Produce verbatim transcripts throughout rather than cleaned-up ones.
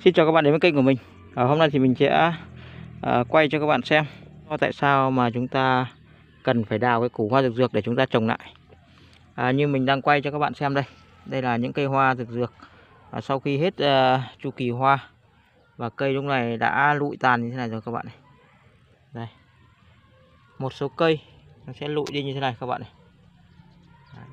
Xin chào các bạn đến với kênh của mình. Ở hôm nay thì mình sẽ uh, quay cho các bạn xem tại sao mà chúng ta cần phải đào cái củ hoa dược dược để chúng ta trồng lại. À, như mình đang quay cho các bạn xem đây. Đây là những cây hoa dược dược à, sau khi hết uh, chu kỳ hoa và cây lúc này đã lụi tàn như thế này rồi các bạn này. Đây. Một số cây nó sẽ lụi đi như thế này các bạn này. Đấy.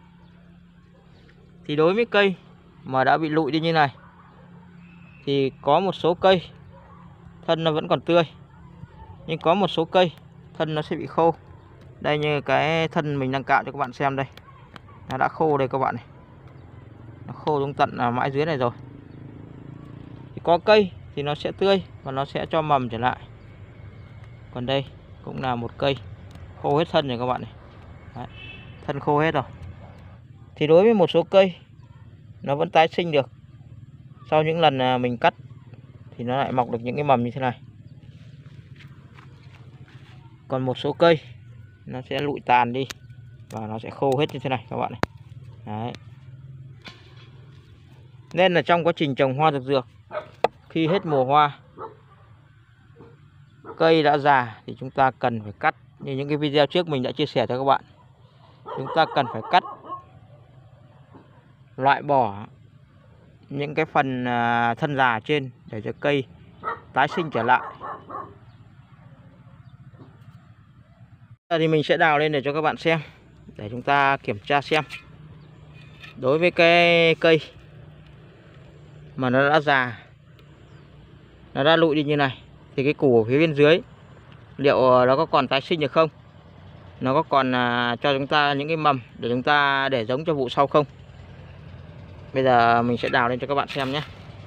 Thì đối với cây mà đã bị lụi đi như này thì có một số cây thân nó vẫn còn tươi, nhưng có một số cây thân nó sẽ bị khô. Đây, như cái thân mình đang cạo cho các bạn xem đây, nó đã khô đây các bạn này, nó khô xuống tận à, mãi dưới này rồi. Thì có cây thì nó sẽ tươi và nó sẽ cho mầm trở lại. Còn đây cũng là một cây khô hết thân rồi các bạn này. Đấy, thân khô hết rồi. Thì đối với một số cây nó vẫn tái sinh được, sau những lần mình cắt thì nó lại mọc được những cái mầm như thế này. Còn một số cây nó sẽ lụi tàn đi và nó sẽ khô hết như thế này các bạn này. Đấy. Nên là trong quá trình trồng hoa dược dược, khi hết mùa hoa, cây đã già thì chúng ta cần phải cắt. Như những cái video trước mình đã chia sẻ cho các bạn, chúng ta cần phải cắt, loại bỏ những cái phần thân già trên để cho cây tái sinh trở lại. Giờ thì mình sẽ đào lên để cho các bạn xem, để chúng ta kiểm tra xem đối với cái cây mà nó đã già, nó đã lụi đi như này thì cái củ ở phía bên dưới liệu nó có còn tái sinh được không, nó có còn cho chúng ta những cái mầm để chúng ta để giống cho vụ sau không. Bây giờ mình sẽ đào lên cho các bạn xem nhé.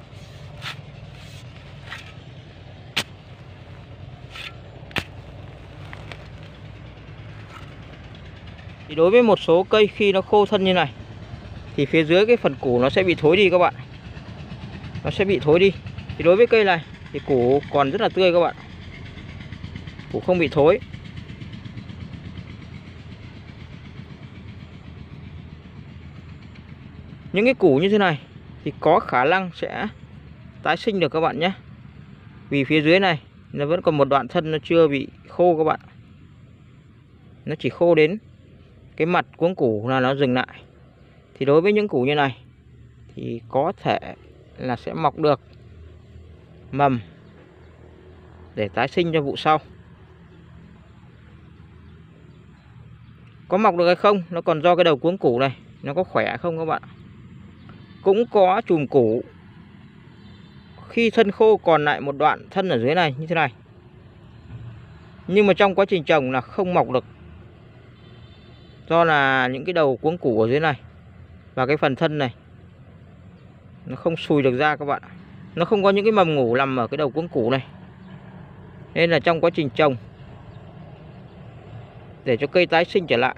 Thì đối với một số cây khi nó khô thân như này thì phía dưới cái phần củ nó sẽ bị thối đi các bạn. Nó sẽ bị thối đi. Thì đối với cây này thì củ còn rất là tươi các bạn. Củ không bị thối. Những cái củ như thế này thì có khả năng sẽ tái sinh được các bạn nhé. Vì phía dưới này nó vẫn còn một đoạn thân nó chưa bị khô các bạn. Nó chỉ khô đến cái mặt cuống củ là nó dừng lại. Thì đối với những củ như này thì có thể là sẽ mọc được mầm để tái sinh cho vụ sau. Có mọc được hay không nó còn do cái đầu cuống củ này nó có khỏe không các bạn. Cũng có chùm củ khi thân khô còn lại một đoạn thân ở dưới này như thế này, nhưng mà trong quá trình trồng là không mọc được, do là những cái đầu cuống củ ở dưới này và cái phần thân này nó không xùi được ra các bạn. Nó không có những cái mầm ngủ nằm ở cái đầu cuống củ này, nên là trong quá trình trồng để cho cây tái sinh trở lại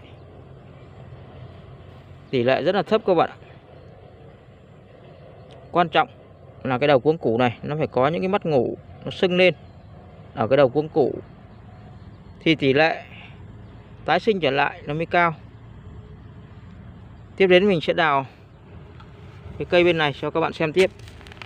tỷ lệ rất là thấp các bạn. Quan trọng là cái đầu cuống củ này nó phải có những cái mắt ngủ nó sưng lên ở cái đầu cuống củ thì tỷ lệ tái sinh trở lại nó mới cao. Tiếp đến mình sẽ đào cái cây bên này cho các bạn xem tiếp.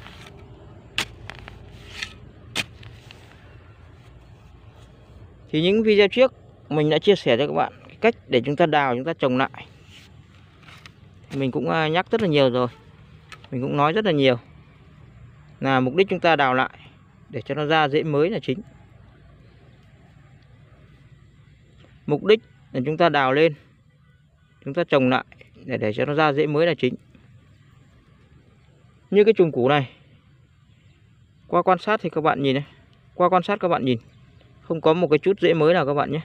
Thì những video trước mình đã chia sẻ cho các bạn cái cách để chúng ta đào, chúng ta trồng lại. Mình cũng nhắc rất là nhiều rồi, mình cũng nói rất là nhiều là mục đích chúng ta đào lại để cho nó ra rễ mới là chính. Mục đích là chúng ta đào lên, chúng ta trồng lại để để cho nó ra rễ mới là chính. Như cái chùm củ này, qua quan sát thì các bạn nhìn này, qua quan sát các bạn nhìn không có một cái chút rễ mới nào các bạn nhé.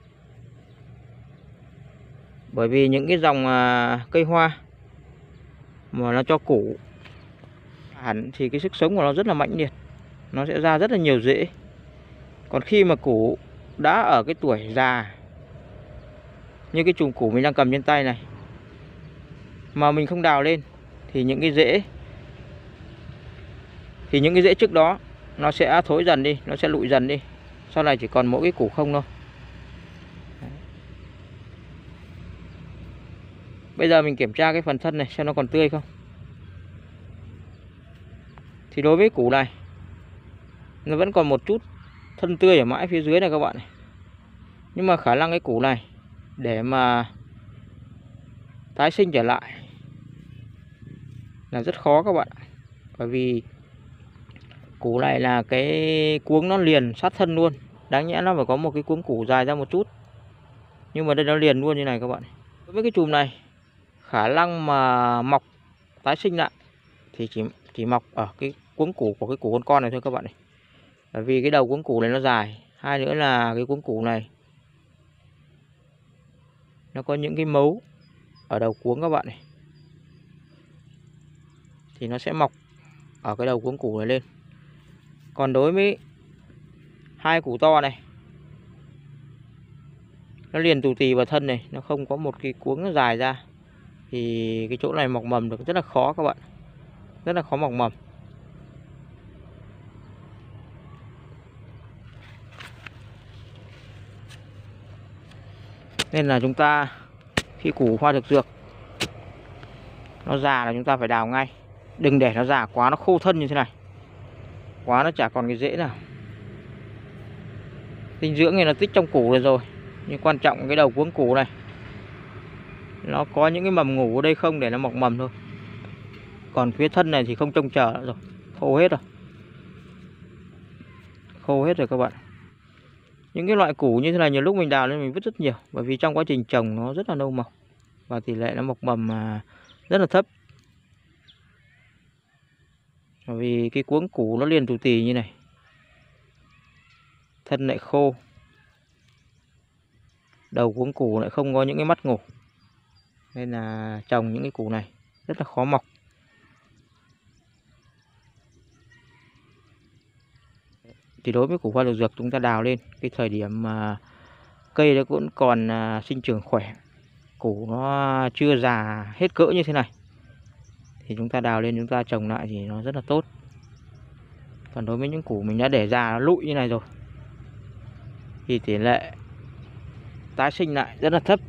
Bởi vì những cái dòng cây hoa mà nó cho củ hẳn thì cái sức sống của nó rất là mạnh liệt, nó sẽ ra rất là nhiều rễ. Còn khi mà củ đã ở cái tuổi già, như cái chùm củ mình đang cầm trên tay này, mà mình không đào lên thì những cái rễ thì những cái rễ trước đó nó sẽ thối dần đi, nó sẽ lụi dần đi, sau này chỉ còn mỗi cái củ không thôi. Đấy. Bây giờ mình kiểm tra cái phần thân này xem nó còn tươi không. Thì đối với củ này nó vẫn còn một chút thân tươi ở mãi phía dưới này các bạn này. Nhưng mà khả năng cái củ này để mà tái sinh trở lại là rất khó các bạn. Bởi vì củ này là cái cuống nó liền sát thân luôn. Đáng nhẽ nó phải có một cái cuống củ dài ra một chút, nhưng mà đây nó liền luôn như này các bạn. Đối với cái chùm này, khả năng mà mọc tái sinh lại thì chỉ chỉ mọc ở cái cuống củ của cái củ con con này thôi các bạn này. Bởi vì cái đầu cuống củ này nó dài, hai nữa là cái cuống củ này nó có những cái mấu ở đầu cuống các bạn này, thì nó sẽ mọc ở cái đầu cuống củ này lên. Còn đối với hai củ to này, nó liền tù tì vào thân này, nó không có một cái cuống nó dài ra, thì cái chỗ này mọc mầm được rất là khó các bạn, rất là khó mọc mầm. Nên là chúng ta khi củ hoa thực dược nó già là chúng ta phải đào ngay, đừng để nó già quá, nó khô thân như thế này, quá nó chả còn cái rễ nào. Dinh dưỡng này nó tích trong củ rồi rồi, nhưng quan trọng cái đầu cuống củ này nó có những cái mầm ngủ ở đây không để nó mọc mầm thôi. Còn phía thân này thì không trông chờ nữa rồi, khô hết rồi, khô hết rồi các bạn. Những cái loại củ như thế này nhiều lúc mình đào lên mình vứt rất nhiều, bởi vì trong quá trình trồng nó rất là lâu mọc và tỷ lệ nó mọc mầm rất là thấp. Bởi vì cái cuống củ nó liền tù tì như này, thân lại khô, đầu cuống củ lại không có những cái mắt ngủ, nên là trồng những cái củ này rất là khó mọc. Thì đối với củ hoa đậu dược chúng ta đào lên cái thời điểm mà cây nó cũng còn sinh trưởng khỏe, củ nó chưa già hết cỡ như thế này, thì chúng ta đào lên chúng ta trồng lại thì nó rất là tốt. Còn đối với những củ mình đã để già lụi như này rồi thì tỷ lệ tái sinh lại rất là thấp.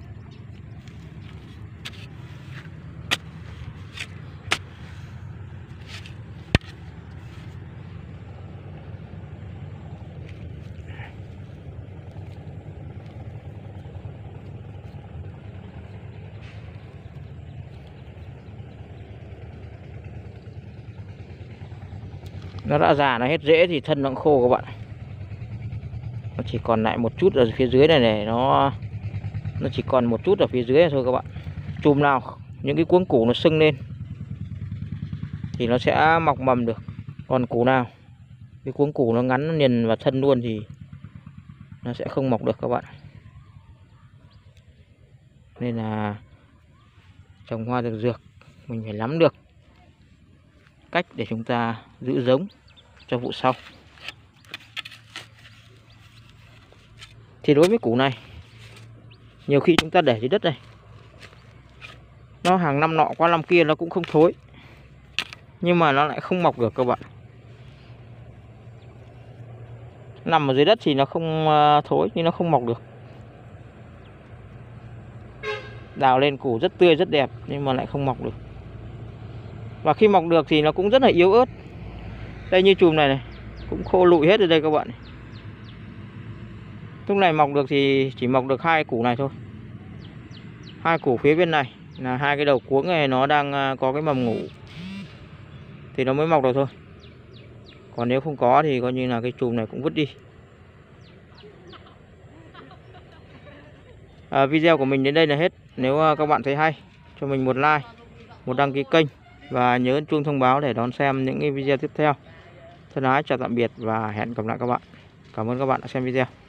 Nó đã già, nó hết rễ thì thân nó cũng khô các bạn. Nó chỉ còn lại một chút ở phía dưới này này, nó nó chỉ còn một chút ở phía dưới này thôi các bạn. Chùm nào những cái cuống củ nó sưng lên thì nó sẽ mọc mầm được. Còn củ nào cái cuống củ nó ngắn nó liền vào thân luôn thì nó sẽ không mọc được các bạn. Nên là trồng hoa thực dược mình phải nắm được cách để chúng ta giữ giống cho vụ sau. Thì đối với củ này, nhiều khi chúng ta để dưới đất này, nó hàng năm nọ qua năm kia nó cũng không thối, nhưng mà nó lại không mọc được các bạn. Nằm ở dưới đất thì nó không thối nhưng nó không mọc được. Đào lên củ rất tươi rất đẹp nhưng mà lại không mọc được. Và khi mọc được thì nó cũng rất là yếu ớt. Đây như chùm này này cũng khô lụi hết ở đây các bạn. Lúc này mọc được thì chỉ mọc được hai củ này thôi. Hai củ phía bên này là hai cái đầu cuống này nó đang có cái mầm ngủ thì nó mới mọc được thôi. Còn nếu không có thì coi như là cái chùm này cũng vứt đi. À, video của mình đến đây là hết. Nếu các bạn thấy hay, cho mình một like, một đăng ký kênh và nhớ chuông thông báo để đón xem những cái video tiếp theo. Thân ái chào tạm biệt và hẹn gặp lại các bạn. Cảm ơn các bạn đã xem video.